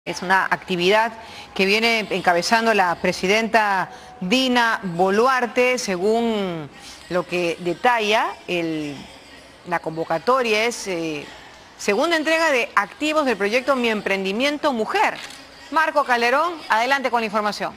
Es una actividad que viene encabezando la presidenta Dina Boluarte. Según lo que detalla la convocatoria, es segunda entrega de activos del proyecto Mi Emprendimiento Mujer. Marco Calderón, adelante con la información.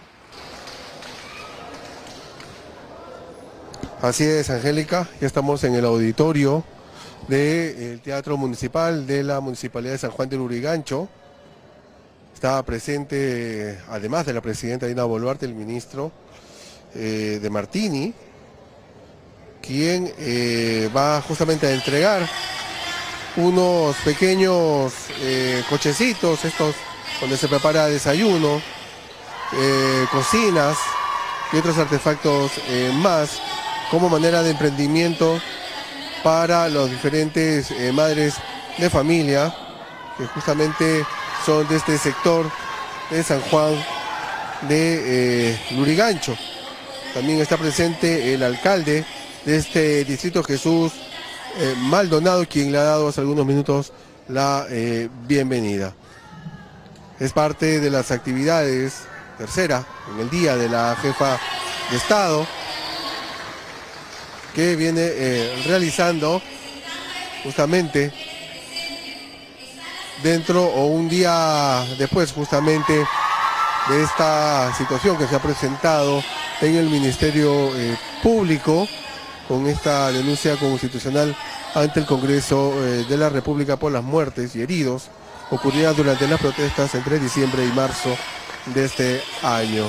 Así es, Angélica, ya estamos en el auditorio del Teatro Municipal de la Municipalidad de San Juan del Lurigancho. Estaba presente, además de la presidenta Dina Boluarte, el ministro de Martini, quien va justamente a entregar unos pequeños cochecitos, estos donde se prepara desayuno, cocinas y otros artefactos más, como manera de emprendimiento para los diferentes madres de familia que justamente son de este sector de San Juan de Lurigancho. También está presente el alcalde de este distrito, Jesús Maldonado, quien le ha dado hace algunos minutos la bienvenida. Es parte de las actividades, tercera, en el día de la jefa de Estado, que viene realizando justamente dentro o un día después justamente de esta situación que se ha presentado en el Ministerio Público con esta denuncia constitucional ante el Congreso de la República por las muertes y heridos ocurridas durante las protestas entre diciembre y marzo de este año.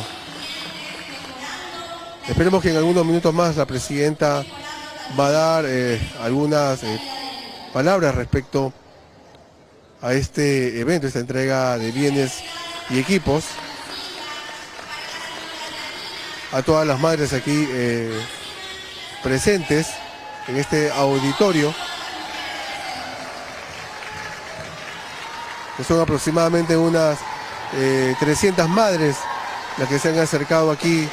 Esperemos que en algunos minutos más la presidenta va a dar algunas palabras respecto a este evento, esta entrega de bienes y equipos a todas las madres aquí presentes en este auditorio, que son aproximadamente unas 300 madres las que se han acercado aquí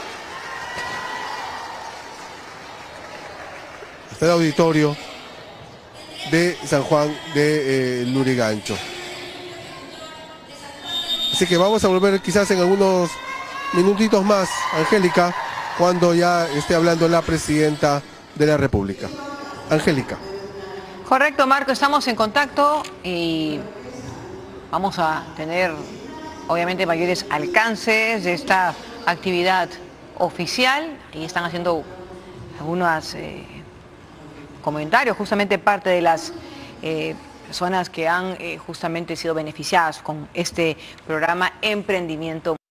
hasta el auditorio de San Juan de Lurigancho. Así que vamos a volver quizás en algunos minutitos más, Angélica, cuando ya esté hablando la presidenta de la República. Angélica. Correcto, Marco, estamos en contacto y vamos a tener obviamente mayores alcances de esta actividad oficial. Y están haciendo algunos comentarios, justamente parte de las personas que han justamente sido beneficiadas con este programa Emprendimiento.